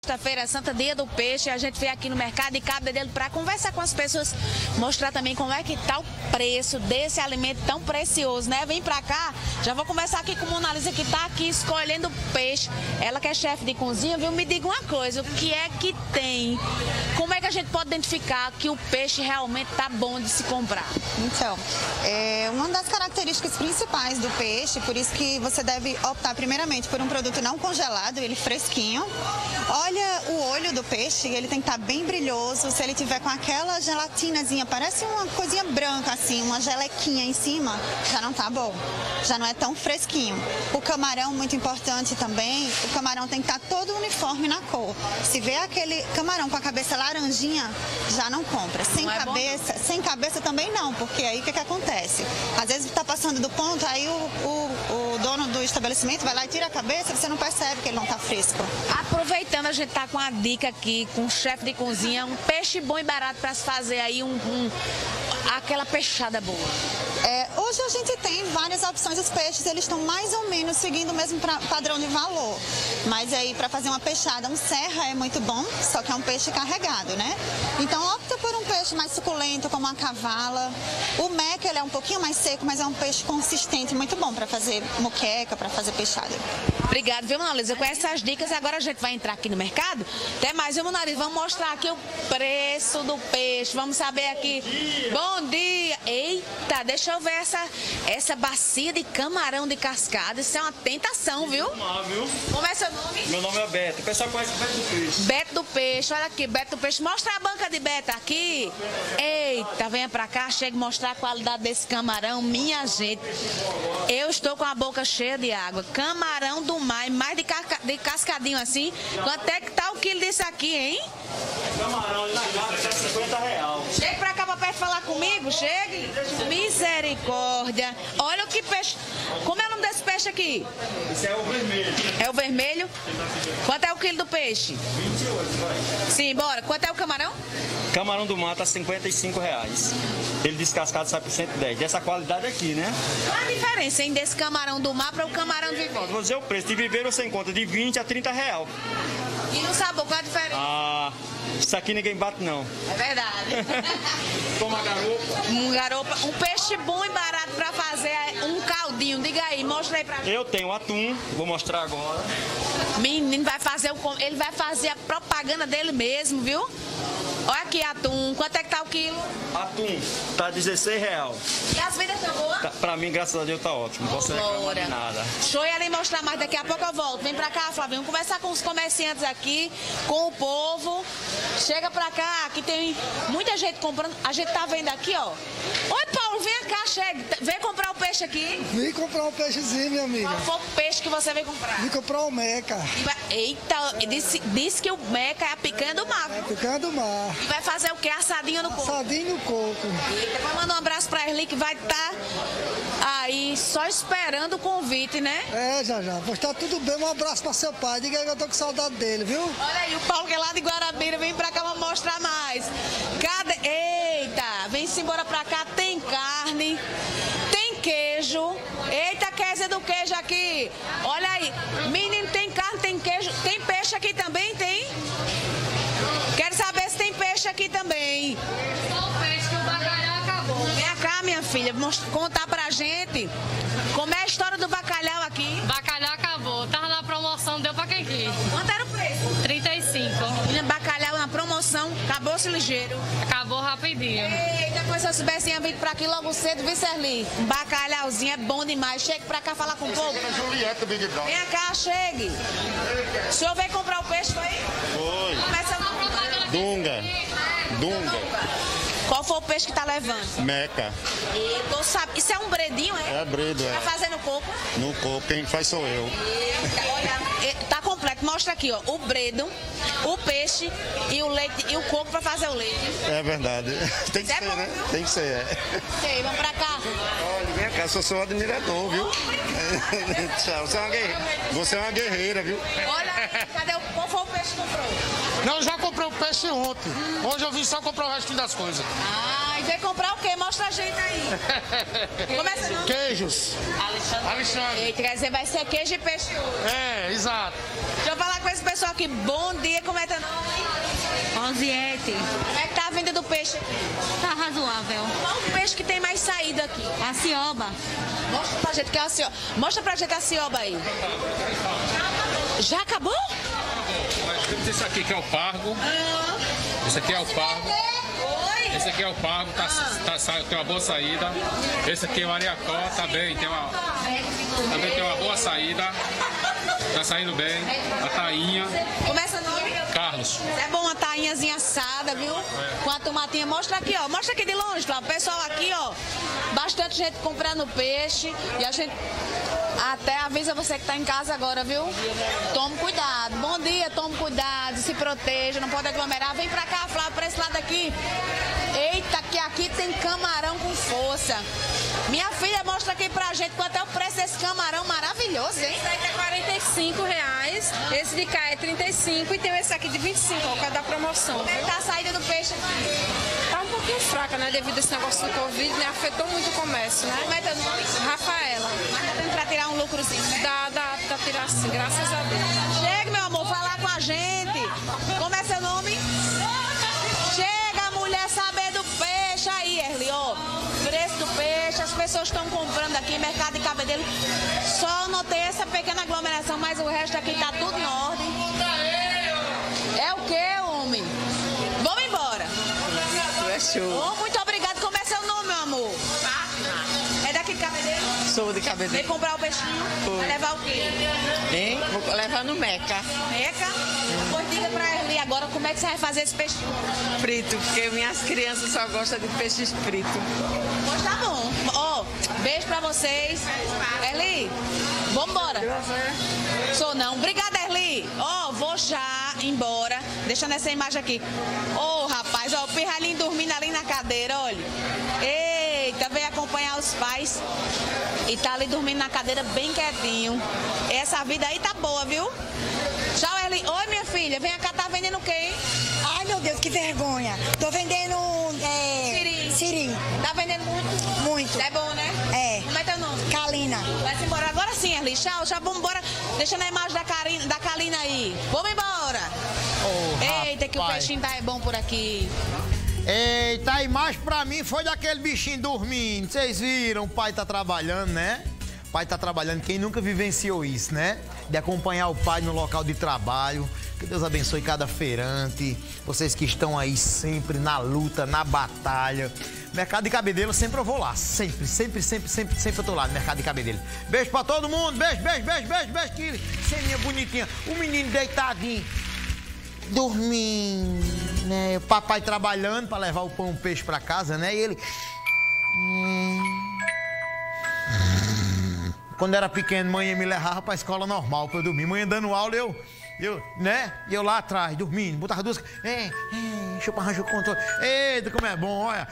Sexta-feira Santa, dia do peixe, a gente veio aqui no mercado de Cabo Dadeiro para conversar com as pessoas, mostrar também como é que tá o preço desse alimento tão precioso, né? Vem pra cá, já vou conversar aqui com a Mona Lisa que tá aqui escolhendo peixe. Ela que é chefe de cozinha, viu? Me diga uma coisa, o que é que tem? Como é que a gente pode identificar que o peixe realmente tá bom de se comprar? Então, uma das características principais do peixe, por isso que você deve optar primeiramente por um produto não congelado, ele fresquinho. Olha o olho do peixe, ele tem que estar bem brilhoso. Se ele tiver com aquela gelatinazinha, parece uma coisinha branca assim, uma gelequinha em cima, já não tá bom. Já não é tão fresquinho. O camarão, muito importante também, o camarão tem que estar todo uniforme na cor. Se vê aquele camarão com a cabeça laranjinha, já não compra. Sem cabeça também não, porque aí o que acontece? Às vezes está passando do ponto, aí o dono do estabelecimento vai lá e tira a cabeça e você não percebe que ele não está fresco. Aproveitando, a gente tá com a dica aqui com o chefe de cozinha, um peixe bom e barato para se fazer aí aquela peixada boa. Hoje a gente tem várias opções, os peixes eles estão mais ou menos seguindo o mesmo padrão de valor, mas aí para fazer uma peixada, um serra é muito bom, só que é um peixe carregado, né? Então opta por um peixe mais suculento, como a cavala. O meca, ele é um pouquinho mais seco, mas é um peixe consistente, muito bom para fazer moqueca, para fazer peixada. Obrigada, viu, Mona Lisa? Com essas dicas, agora a gente vai entrar aqui no mercado. Até mais, viu, Mona Lisa? Vamos mostrar aqui o preço do peixe. Vamos saber aqui. Bom dia! Eita, deixa eu ver essa bacia de camarão de cascada. Isso é uma tentação, viu? Como é seu nome? Meu nome é Beto. O pessoal conhece o Beto do Peixe. Beto do Peixe. Olha aqui, Beto do Peixe. Mostra a banca de Beto aqui. Eita, venha pra cá. Chega mostrar a qualidade desse camarão. Minha gente, eu estou com a boca cheia de água. Camarão do mar, mais de cascadinho assim. Quanto é que tá o quilo disso aqui, hein? Camarão ali na casa, R$50. Chega pra cá pra perto falar comigo, chegue. Misericórdia. Olha o que peixe. Como é o nome desse peixe aqui? Esse é o vermelho. É o vermelho? Quanto é o quilo do peixe? 28, vai. Sim, bora. Quanto é o camarão? Camarão do mar tá R$55. Ele descascado sai por 110. Dessa qualidade aqui, né? Qual a diferença, hein, desse camarão do mar para o camarão de viveiro? Vou dizer o preço. De viveiro você encontra de 20 a R$30. E no sabor, qual a diferença? Isso aqui ninguém bate, não. É verdade. Toma garopa. Um peixe bom e barato para fazer um caldinho. Diga aí, mostra aí pra gente. Eu tenho atum, vou mostrar agora. Menino, ele vai fazer a propaganda dele mesmo, viu? Olha aqui, atum. Quanto é que tá o quilo? Atum, tá R$16. E as vendas estão boas? Pra mim, graças a Deus, tá ótimo. Não posso reclamar de nada. Deixa eu ir ali mostrar mais, daqui a pouco eu volto. Vem pra cá, Flávio. Vamos conversar com os comerciantes aqui, com o povo. Chega pra cá, que tem muita gente comprando. A gente tá vendo aqui, ó. Oi, Paulo, vem cá, chega. Vem comprar o peixe aqui. Vim comprar um peixezinho, minha amiga. Qual foi o peixe que você veio comprar? Vim comprar o meca. Eita, disse que o meca é a picanha do mar. É a picanha do mar. E vai fazer o quê? Assadinho no coco? Assadinho no coco. Eita, vai mandar um abraço pra Erli, que vai estar aí só esperando o convite, né? Já. Pois tá tudo bem. Um abraço pra seu pai. Diga aí que eu tô com saudade dele, viu? Olha aí, o Paulo que é lá de Guarabira, vem pra cá pra mostrar mais. Cadê? Eita, vem-se embora pra cá. Tem carne, tem queijo. Eita, Kézia do queijo aqui. Olha aí, menino, tem carne, tem queijo. Tem peixe aqui também, tem? Quero saber se tem peixe aqui também. Só o peixe, que o bacalhau acabou. Vem cá, minha filha, contar pra gente como é a história do bacalhau aqui. Bacalhau acabou. Tava na promoção, deu pra quem quis. Quanto era o preço? 35. Bacalhau na promoção, acabou-se ligeiro. Acabou rapidinho. Eita, coisa, se eu soubesse, tinha vindo pra aqui logo cedo, viu, Serli? Um bacalhauzinho é bom demais. Chegue pra cá falar com o povo. Julieta, Big Brother. Vem cá, chegue. O senhor veio comprar o peixe, foi? Foi. Começa Dunga. Qual foi o peixe que tá levando? Meca. Isso é um bredinho, é? É bredo, Tá fazendo no coco? No coco, quem faz sou eu. Eita, olha, tá completo. Mostra aqui, ó. O bredo, o peixe e o leite e o coco pra fazer o leite. É verdade. Tem que ser, né? Tem que ser, Sei, vamos pra cá. Olha, vem cá, sou seu admirador, viu? Tchau, você é uma guerreira, viu? Olha aí, qual foi o peixe que comprou? Não, já comprei o peixe ontem. Hoje eu vim só comprar o resto das coisas. E veio comprar o quê? Mostra a gente aí. Começa não? Queijos. Alexandre. Eita, quer dizer, vai ser queijo e peixe hoje. Exato. Deixa eu falar com com esse pessoal aqui. Bom dia, como é teu nome? Rosiete. Como é que tá a venda do peixe? Tá razoável. Qual o peixe que tem mais saída aqui? A cioba. Mostra pra gente que é a cioba. Mostra pra gente a cioba aí. Já acabou? Nós temos esse aqui que é o pargo. Esse aqui é o pargo. Esse aqui é o pargo, tem uma boa saída. Esse aqui é o ariacó, também tem uma boa saída. Tá saindo bem. A tainha. Começa o nome? Carlos. É bom uma tainhazinha assada, viu? Com a tomatinha. Mostra aqui, ó. Mostra aqui de longe, Cláudio. O pessoal aqui, ó. Bastante gente comprando peixe. E a gente até avisa você que tá em casa agora, viu? Tome cuidado. Bom dia, tome cuidado. Se proteja, não pode aglomerar. Vem pra cá, Flávio, pra esse lado aqui. Eita, que aqui tem camarão com força. Minha filha, mostra aqui pra gente quanto é o preço desse camarão maravilhoso, hein? Esse aqui é R$45, esse de cá é 35 e tem esse aqui de 25, ó, que é da promoção. Como é que tá a saída do peixe aqui? Tá um pouquinho fraca, né, devido a esse negócio do Covid, né, afetou muito o comércio, né? Como é teu nome? Rafaela. Mas tá dando pra tirar um lucrozinho, né? Dá tirar sim, graças a Deus. Chega, meu amor, falar com a gente. Como é seu nome? Chega, mulher, saber do peixe aí, Erli, ó. Preço do peixe, as pessoas estão comprando aqui, mercado de Cabedelo. Só notei essa pequena aglomeração, mas o resto aqui tá tudo em ordem. É o quê, homem? Vamos embora. Oh, muito obrigado. Como é seu nome, meu amor? É daqui de Cabedelo? Sou de Cabedelo. Vem comprar o peixinho? Vai levar o quê? Hein? Vou levar no Meca. Meca? Pois diga pra Erli agora como é que você vai fazer esse peixinho. Frito, porque minhas crianças só gostam de peixe frito. Pois tá bom. Ó, beijo pra vocês. Erli, vambora. Sou não. Obrigada, Erli. Ó, vou já embora. Deixando essa imagem aqui. Ô, rapaz, ó, o pirralhinho dormindo ali na cadeira, olha. Eita, veio acompanhar os pais e tá ali dormindo na cadeira bem quietinho. Essa vida aí tá boa, viu? Tchau, Erli. Oi, minha filha. Vem cá, tá vendendo o quê, hein? Ai, meu Deus, que vergonha. Tô vendendo siri. Tá vendendo muito? Muito. É bom, né? É. Como é teu nome? Kalina. Vai-se embora. Agora sim, Erli. Tchau, já vamos embora. Deixando a imagem da Kalina aí. Vamos embora. Eita, que o peixinho tá bom por aqui. Eita, a imagem pra mim foi daquele bichinho dormindo. Vocês viram? O pai tá trabalhando, né? O pai tá trabalhando. Quem nunca vivenciou isso, né? De acompanhar o pai no local de trabalho. Que Deus abençoe cada feirante. Vocês que estão aí sempre na luta, na batalha. Mercado de Cabedelo, sempre eu vou lá. Sempre eu tô lá no Mercado de Cabedelo. Beijo pra todo mundo. Beijo. Que ceninha bonitinha. O menino deitadinho, dormindo, né? O papai trabalhando pra levar o pão e o peixe pra casa, né? E ele... Quando era pequeno, mãe me levava pra escola normal pra eu dormir. Mãe dando aula, né? E eu lá atrás, dormindo, botava duas... deixa eu arranjar o controle. Eita, como é bom, olha.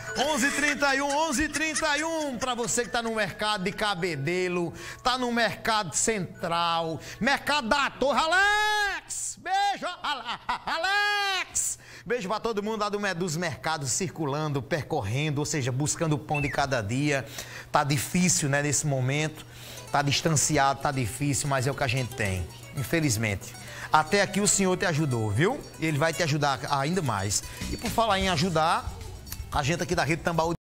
11h31, pra você que tá no mercado de Cabedelo, tá no mercado central, mercado da Torre. Alex! Beijo, Alex! Beijo pra todo mundo lá dos mercados, circulando, percorrendo, ou seja, buscando o pão de cada dia. Tá difícil, né, nesse momento. Tá distanciado, tá difícil, mas é o que a gente tem, infelizmente. Até aqui o Senhor te ajudou, viu? E Ele vai te ajudar ainda mais. E por falar em ajudar, a gente aqui da Rede Tambaú